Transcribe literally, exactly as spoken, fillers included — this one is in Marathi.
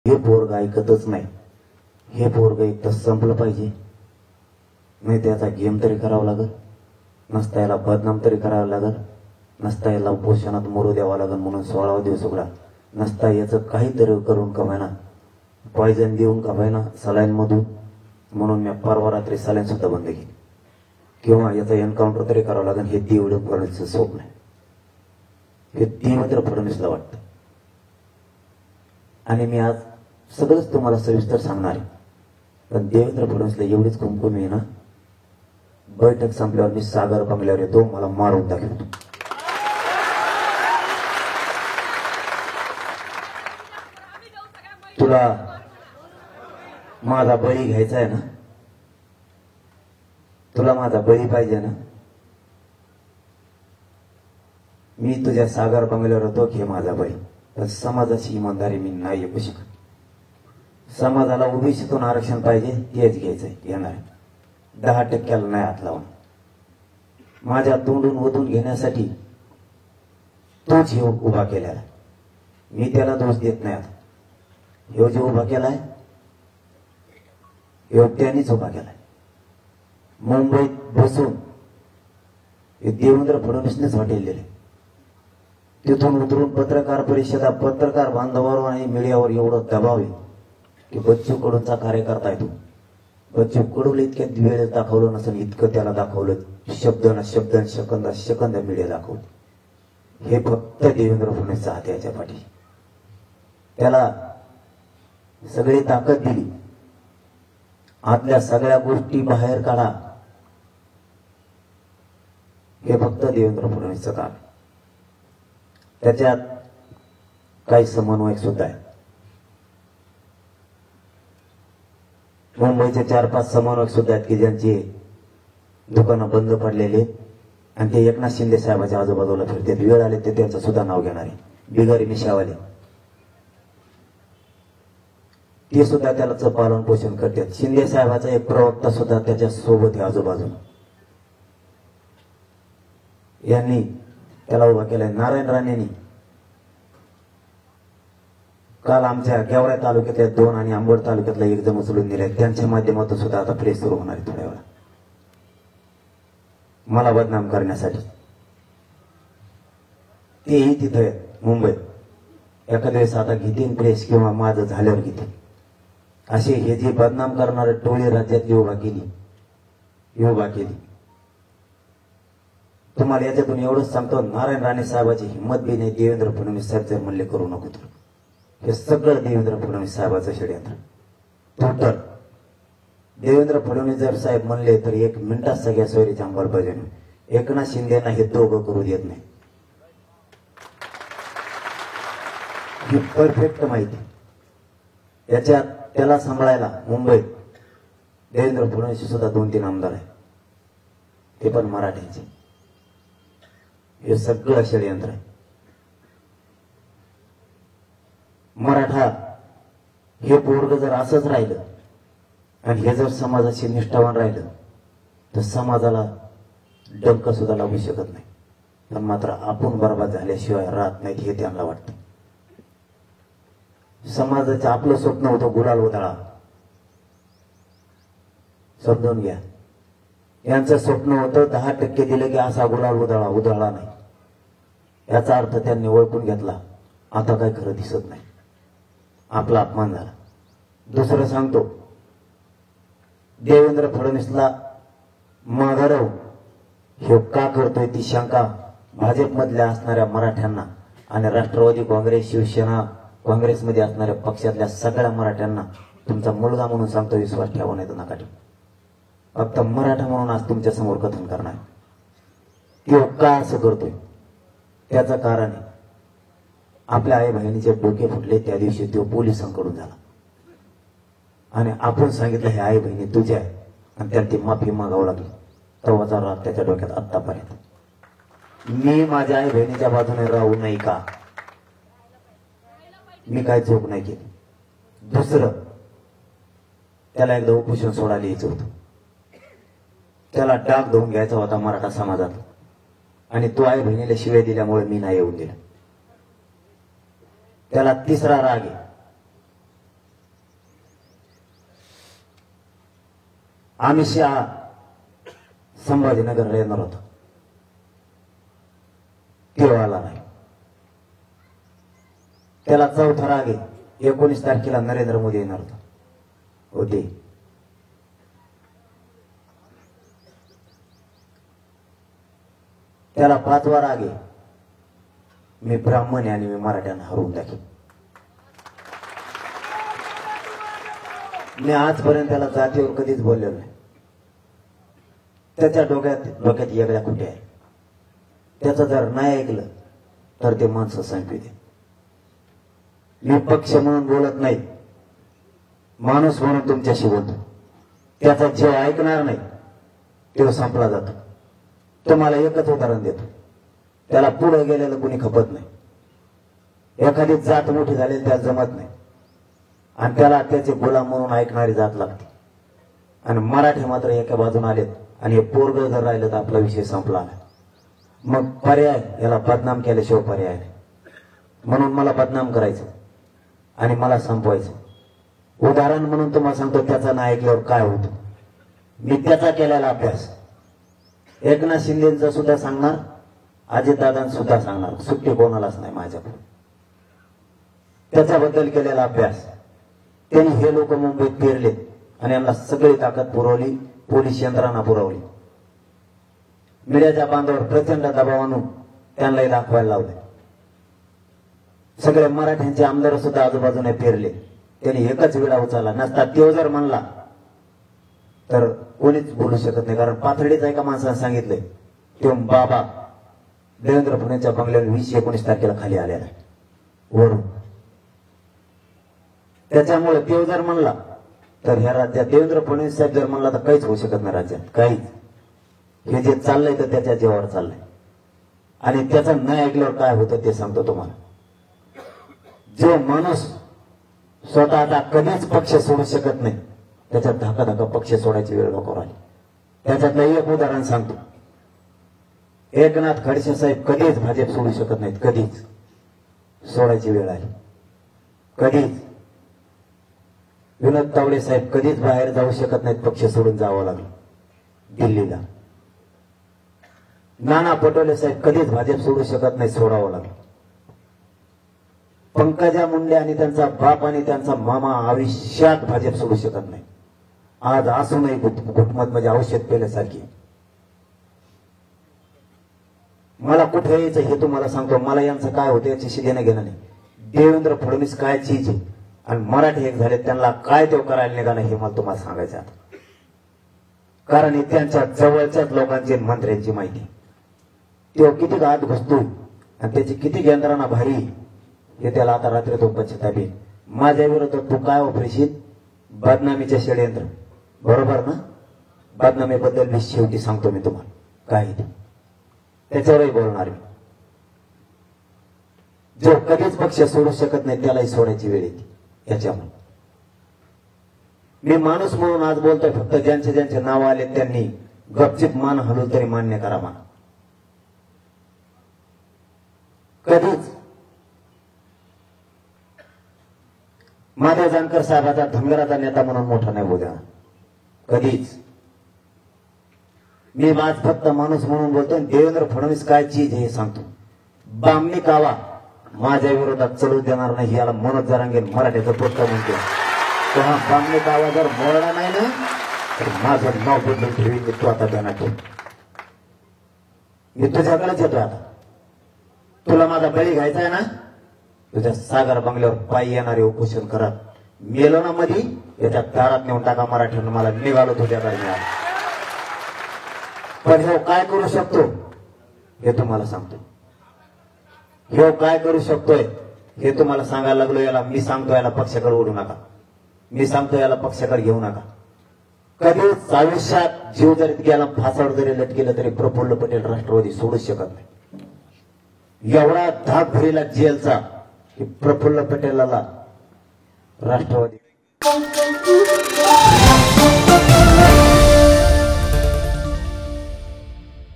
हे पोरग ऐकतच नाही. हे पोरग एक तर संपलं पाहिजे, नाही त्याचा गेम तरी करावा लागल, नसता याला बदनाम तरी करावं लागल, नसता याला उपोषणात मोरू द्यावा लागल म्हणून सोळावा दिवस उघडा, नसता याचं काहीतरी करून कमायना, पॉयझन देऊन कमायना सलाईन मधून, म्हणून मी परवा रात्री सलाईन सुद्धा बंद केली. किंवा याचा एन्काउंटर तरी करावं लागेल. हे देवेंद्र फडणवीसचं स्वप्न आहे. हे देवेंद्र फडणवीसला वाटतं. आणि मी आज सगळंच तुम्हाला सविस्तर सांगणार आहे. पण देवेंद्र फडणवीसला एवढीच कुमकुम आहे ना, बैठक संपल्यावर मी सागर बंगल्यावर येतो, मला मारून दाखवतो. तुला माझा बळी घ्यायचा आहे ना, तुला माझा बळी पाहिजे ना, मी तुझ्या सागर बंगल्यावर होतो, घे माझा बळी. पण समाजाची इमानदारी मी नाही ऐकू शकत. समाजाला ओबीसीतून आरक्षण पाहिजे, तेच घ्यायचंय, घेणार. दहा टक्क्याला नाही हात लावून माझ्या तोंडून ओतून घेण्यासाठी तोच हे उभा केलेला. मी त्याला दोष देत नाही. आता ह्यो जे उभा केलाय ह्यो त्यांनीच उभा केलाय. मुंबईत बसून हे देवेंद्र फडणवीसनेच हॉटेल दिले. तिथून उतरून पत्रकार परिषदा, पत्रकार बांधवावर आणि मीडियावर एवढं दबाव आहे की बच्चू कडूंचा कार्यकर्ता आहे तो. बच्चू कडूला इतक्यात वेळ दाखवलं नसेल इतकं त्याला दाखवलं. शब्द ना शब्द, सेकंद सेकंद मीडिया दाखवलं. हे फक्त देवेंद्र फडणवीसचा हात याच्या पाठी. त्याला सगळी ताकद दिली. आतल्या सगळ्या गोष्टी बाहेर काढा, हे फक्त देवेंद्र फडणवीसचं काम. त्याच्यात काही समन्वयक सुद्धा आहे. मुंबईचे चार पाच समन्वयक सुद्धा आहेत की ज्यांची दुकानं बंद पडलेले आणि ते एकनाथ शिंदे साहेबांच्या आजूबाजूला फिरतात. वेळ आले ते त्यांचं सुद्धा नाव घेणारे बिगारी मिशावाले, ते सुद्धा त्याला पालन पोषण करतात. शिंदे साहेबाचा एक प्रवक्ता सुद्धा त्याच्या सोबत आहे आजूबाजूला. यांनी त्याला उभा केलाय. नारायण राणेंनी काल आमच्या गेवराई तालुक्यातल्या दोन आणि आंबोड तालुक्यातला एक जण उचलून दिले. त्यांच्या माध्यमातून सुद्धा आता प्रेस सुरू होणार आहे थोड्या वेळा मला बदनाम करण्यासाठी. तेही तिथे मुंबईत एखाद्या वेळेस आता घेतील प्रेस किंवा माझं झाल्यावर घेतील. असे हे जे बदनाम करणारे टोळी राज्यात उभा केली उभा केली. तुम्हाला याच्यातून एवढंच सांगतो, नारायण राणे साहेबाची हिंमत बी नाही देवेंद्र फडणवीस साहेब जर म्हणले करू नको तर. हे सगळं देवेंद्र फडणवीस साहेबाचं षडयंत्र टोटल. देवेंद्र फडणवीस जर साहेब म्हणले तर एक मिनिटात सगळ्या सोयरीची अंमलबजावणी. एकनाथ शिंदेना हे दोघं करू देत नाही. ही परफेक्ट माहिती. याच्यात त्याला सांभाळायला मुंबईत देवेंद्र फडणवीस सुद्धा दोन तीन आमदार आहे, ते पण मराठ्यांचे. हे सगळं षडयंत्र आहे. मराठा हे पोरग जर असंच राहिलं आणि हे जर समाजाशी निष्ठावान राहिलं तर समाजाला डंक सुद्धा लागू शकत नाही. पण मात्र आपण बरबाद झाल्याशिवाय राहत नाहीत हे त्यांना वाटतं. समाजाचं आपलं स्वप्न होतं गुलाल उधळा, समजून घ्या. यांचं स्वप्न होतं दहा टक्के दिलं की असा गुलाल उधळा उधळला नाही. याचा अर्थ त्यांनी ओळखून घेतला. आता काय खरं दिसत नाही. आपला अपमान झाला. दुसरं सांगतो, देवेंद्र फडणवीसला माघारव हे का करतोय ती शंका भाजपमधल्या असणाऱ्या मराठ्यांना आणि राष्ट्रवादी काँग्रेस शिवसेना काँग्रेसमध्ये असणाऱ्या पक्षातल्या सगळ्या मराठ्यांना तुमचा मुलगा म्हणून सांगतो, विश्वास ठेवा नाही तर नका ठेवू. फक्त मराठा म्हणून आज तुमच्या समोर कथन करणार. तो का असं करतोय त्याचं कारण आहे, आपल्या आई बहिणीचे डोके फुटले त्या दिवशी तो पोलिसांकडून झाला आणि आपण सांगितलं हे आई बहिणी तुझ्या आहे आणि त्याला ती माफी मागावं लागली. तेव्हाचा राग त्याच्या डोक्यात आत्तापर्यंत. मी माझ्या आई बहिणीच्या बाजूने राहू नाही का? मी काय चूक नाही केली. दुसरं, त्याला एकदा उपोषण सोडायला यायचं होतं. त्याला डाग धुवून घ्यायचा होता मराठा समाजात आणि तो आई बहिणीला शिव्या दिल्यामुळे मी नाही येऊन दिला. त्याला तिसरा राग आहे, अमित शहा संभाजीनगरला येणार होता, तो आला नाही. त्याला चौथा राग आहे. एकोणीस तारखेला नरेंद्र मोदी येणार होता होते. त्याला पाचवा राग आहे. मी ब्राह्मण आहे आणि मी मराठ्यांना हरवून टाकेन. मी आजपर्यंत त्याला जातीवर कधीच बोललेलो नाही. त्याच्या डोक्यात डोक्यात वेगळ्या कुठे आहे. त्याचं जर नाही ऐकलं तर ते माणसं सांगते. मी पक्ष म्हणून बोलत नाही, माणूस म्हणून तुमच्याशी बोलतो. त्याचा जीव ऐकणार नाही तो संपला जातो. तुम्हाला एकच उदाहरण देतो. त्याला पुढे गेलेलं कोणी खपत नाही. एखादी जात मोठी झालेली त्याला जमत नाही आणि त्याला त्याचे गुलाम म्हणून ऐकणारी जात लागते. आणि मराठी मात्र एका बाजून आलेत आणि हे पोरग जर राहिलं तर आपला विषय संपला. मग पर्याय, याला बदनाम केल्याशिवाय पर्याय नाही. म्हणून मला बदनाम करायचं आणि मला संपवायचं. उदाहरण म्हणून तुम्हाला सांगतो, त्याचा नाही ऐकल्यावर काय होतं. मी त्याचा केलेला अभ्यास एकनाथ शिंदेचा सुद्धा सांगणार, अजितदादांचा सुद्धा सांगणार. सुट्टी कोणालाच नाही माझ्याकडे. त्याच्याबद्दल केलेला अभ्यास. त्यांनी हे लोक मुंबईत फिरले आणि यांना सगळी ताकद पुरवली, पोलीस यंत्रणा पुरवली. मीडियाच्या बांधावर प्रचंड दबाव आणून त्यांनाही दाखवायला लावले. सगळे मराठ्यांचे आमदार सुद्धा आजूबाजूने फिरले. त्यांनी एकच विडा उचलला नसता तो जर म्हणला तर कोणीच बोलू शकत नाही. कारण पाथर्डीचा एका माणसाने सांगितलंय, तो बाबा देवेंद्र फडणवीसच्या बंगल्यावर वीस एकोणीस तारखेला खाली आलेला वरून. त्याच्यामुळे तो जर म्हणला तर ह्या राज्यात देवेंद्र फडणवीस साहेब जर म्हणला तर काहीच होऊ शकत नाही राज्यात. काहीच. हे जे चाललंय तर त्याच्या जीवावर चाललंय. आणि त्याचं न ऐकल्यावर काय होतं ते सांगतो तुम्हाला. जो माणूस स्वतःचा कधीच पक्ष सोडू शकत नाही त्याच्यात धाका धाका पक्ष सोडायची वेळ नको राहिली. त्याच्यातलं एक उदाहरण सांगतो. एकनाथ खडसे साहेब कधीच भाजप सोडू शकत नाहीत. कधीच. सोडायची वेळ आली. कधीच. विनोद तावडे साहेब कधीच बाहेर जाऊ शकत नाहीत. पक्ष सोडून जावं लागलं दिल्लीला. नाना पटोले साहेब कधीच भाजप सोडू शकत नाही, सोडावं लागलं. पंकजा मुंडे आणि त्यांचा बाप आणि त्यांचा मामा आयुष्यात भाजप सोडू शकत नाही. आज असूनही घुटमत म्हणजे औषध पेल्यासारखी. मला कुठे यायचं हे तुम्हाला सांगतो. मला यांचं काय होतं याच्याशी देणं घेणं नाही. देवेंद्र फडणवीस काय चीज आहे आणि मराठी एक झाले त्यांना काय ते करायला निघालं हे मला तुम्हाला सांगायचं आता. कारण हे त्यांच्या जवळच्याच लोकांची मंत्र्यांची माहिती. तो किती घात घुसतोय आणि त्याची किती यंत्रणा भारी हे त्याला आता रात्रीतून पश्चाताप येईल. माझ्या विरोधात तू काय वापरशील? बदनामीचे षडयंत्र. बरोबर ना? बदनामीबद्दल मी शेवटी सांगतो मी तुम्हाला काय ते. त्याच्यावरही बोलणार मी. जो कधीच पक्ष सोडू शकत नाही त्यालाही सोडायची वेळ येते. याच्यामुळे मी माणूस म्हणून आज बोलतोय. फक्त ज्यांचे ज्यांचे नाव आले त्यांनी गपचिप मान हलवून तरी मान्य करा. मान कधीच महादेव जानकर साहेबाचा धनगराचा नेता म्हणून मोठा नाही बोलला कधीच. मी आज फक्त माणूस म्हणून बोलतोय. देवेंद्र फडणवीस काय चीज हे सांगतो. बामणी कावा माझ्या विरोधात चलू देणार नाही याला मनोज जरांगे मराठीचं पुस्तक म्हणतो. तेव्हा बामणी कावा जर बोलला नाही ना तर माझं नाव बदलून ठेवी. तू आता ध्यानात ठेव. मी तुझ्याकडेच येतोय आता. तुला माझा बळी घ्यायचा आहे ना? तुझ्या सागर बंगल्यावर पायी येणारे उपोषण करत मेलो ना मधी याच्या दारात नेऊन टाका मराठ्यांना. मला निघालो तुझ्याकडे मिळालं. पण हे काय करू शकतो हे तुम्हाला सांगतो. हे काय करू शकतोय हे तुम्हाला सांगायला लागलो. याला मी सांगतो याला पक्षाकडे ओढू नका. मी सांगतो याला पक्षाकडे घेऊ नका. कधीच आयुष्यात जीव जरी गेला फासावर जरी लटकेलं तरी प्रफुल्ल पटेल राष्ट्रवादी सोडूच शकत नाही. एवढा धाक भरीला जेलचा की प्रफुल्ल पटेलाला राष्ट्रवादी